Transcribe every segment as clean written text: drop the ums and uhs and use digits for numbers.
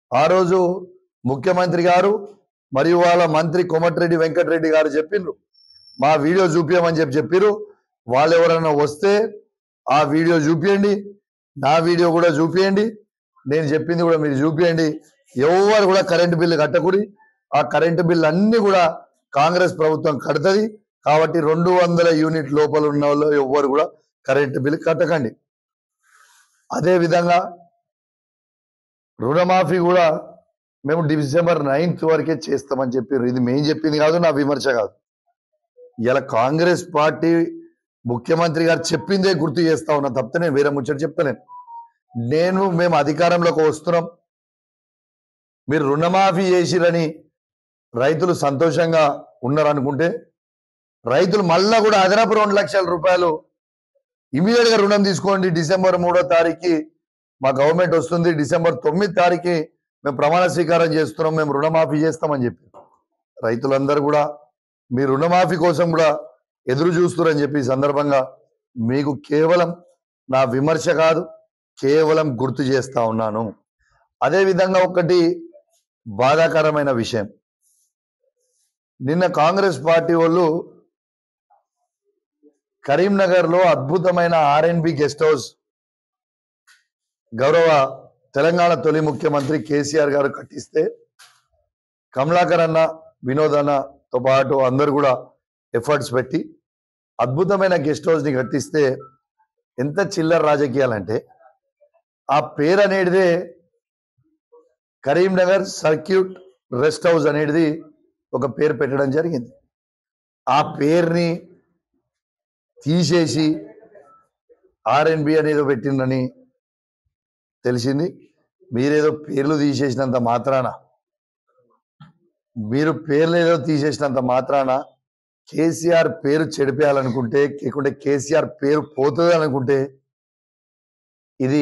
ఆ రోజు ముఖ్యమంత్రి గారు మరియు వాళ్ళ మంత్రి కోమటిరెడ్డి వెంకటరెడ్డి గారు చెప్పిండ్రు, మా వీడియో చూపించమని చెప్పిర్రు. వాళ్ళు ఎవరైనా వస్తే ఆ వీడియో చూపియండి, నా వీడియో కూడా చూపియండి, నేను చెప్పింది కూడా మీరు చూపియండి. ఎవరు కూడా కరెంటు బిల్లు కట్టకూడి, ఆ కరెంటు బిల్లు అన్ని కూడా కాంగ్రెస్ ప్రభుత్వం కడుతుంది. కాబట్టి 200 యూనిట్ లోపల ఉన్న వాళ్ళు ఎవ్వరు కూడా కరెంటు బిల్లు కట్టకండి. అదే విధంగా రుణమాఫీ కూడా మేము డిసెంబర్ 9th వరకే చేస్తామని చెప్పారు. ఇది మేము చెప్పింది కాదు, నా విమర్శ కాదు. ఇలా కాంగ్రెస్ పార్టీ ముఖ్యమంత్రి గారు చెప్పిందే గుర్తు చేస్తా ఉన్నా తప్పితే నేను వేరే ముచ్చట చెప్తలేను. మేము అధికారంలోకి వస్తున్నాం, మీరు రుణమాఫీ చేసిరని రైతులు సంతోషంగా ఉన్నారనుకుంటే, రైతులు మళ్ళా కూడా అదనపు 2 లక్షల రూపాయలు ఇమీడియట్ గా రుణం తీసుకోండి. డిసెంబర్ 3వ తారీఖు మా గవర్నమెంట్ వస్తుంది, డిసెంబర్ 9వ తారీఖు మేము ప్రమాణ స్వీకారం చేస్తున్నాం, మేము రుణమాఫీ చేస్తామని చెప్పి రైతులందరూ కూడా మీ రుణమాఫీ కోసం కూడా ఎదురు చూస్తున్నారని చెప్పి ఈ సందర్భంగా మీకు కేవలం నా విమర్శ కాదు, కేవలం గుర్తు చేస్తా ఉన్నాను. అదేవిధంగా ఒకటి బాధాకరమైన విషయం, నిన్న కాంగ్రెస్ పార్టీ వాళ్ళు కరీంనగర్లో అద్భుతమైన R&B గెస్ట్ హౌస్ గౌరవ తెలంగాణ తొలి ముఖ్యమంత్రి కేసీఆర్ గారు కట్టిస్తే, కమలాకర్ అన్న, వినోద్ అన్నతో పాటు అందరు కూడా ఎఫర్ట్స్ పెట్టి అద్భుతమైన గెస్ట్ హౌస్ ని కట్టిస్తే ఎంత చిల్లర రాజకీయాలంటే, ఆ పేరు అనేటిదే కరీంనగర్ సర్క్యూట్ రెస్ట్ హౌస్ అనేది ఒక పేరు పెట్టడం జరిగింది. ఆ పేరుని తీసేసి R&B అనేది పెట్టిందని తెలిసింది. మీరేదో పేర్లు తీసేసినంత మాత్రాన, మీరు పేర్లు ఏదో తీసేసినంత మాత్రాన కేసీఆర్ పేరు చెడిపేయాలనుకుంటే, లేకుంటే కేసీఆర్ పేరు పోతుంది అనుకుంటే, ఇది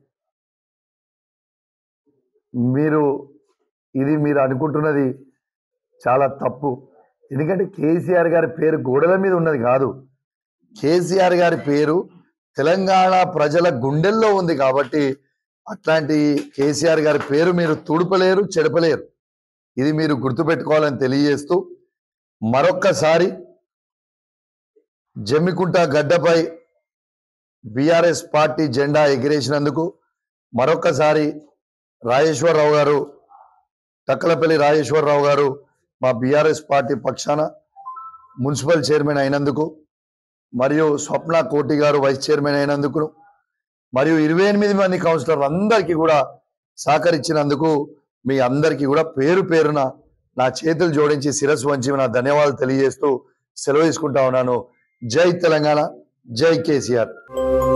మీరు అనుకుంటున్నది చాలా తప్పు. ఎందుకంటే కేసీఆర్ గారి పేరు గోడల మీద ఉన్నది కాదు, కేసీఆర్ గారి పేరు తెలంగాణ ప్రజల గుండెల్లో ఉంది. కాబట్టి అట్లాంటి కేసీఆర్ గారి పేరు మీరు తుడపలేరు, చెడపలేరు. ఇది మీరు గుర్తుపెట్టుకోవాలని తెలియజేస్తూ, మరొక్కసారి జమ్మికుంట గడ్డపై బీఆర్ఎస్ పార్టీ జెండా ఎగిరేసినందుకు మరొక్కసారి రాజేశ్వరరావు గారు, టక్కలపల్లి రాజేశ్వరరావు గారు మా బీఆర్ఎస్ పార్టీ పక్షాన మున్సిపల్ చైర్మన్ అయినందుకు, మరియు స్వప్న కోటి గారు వైస్ చైర్మన్ అయినందుకు, మరియు 28 మంది కౌన్సిలర్లు అందరికీ కూడా సహకరించినందుకు మీ అందరికీ కూడా పేరు పేరున నా చేతులు జోడించి శిరస్సు వంచి నా ధన్యవాదాలు తెలియజేస్తూ సెలవు తీసుకుంటా ఉన్నాను. జై తెలంగాణ, జై కేసీఆర్.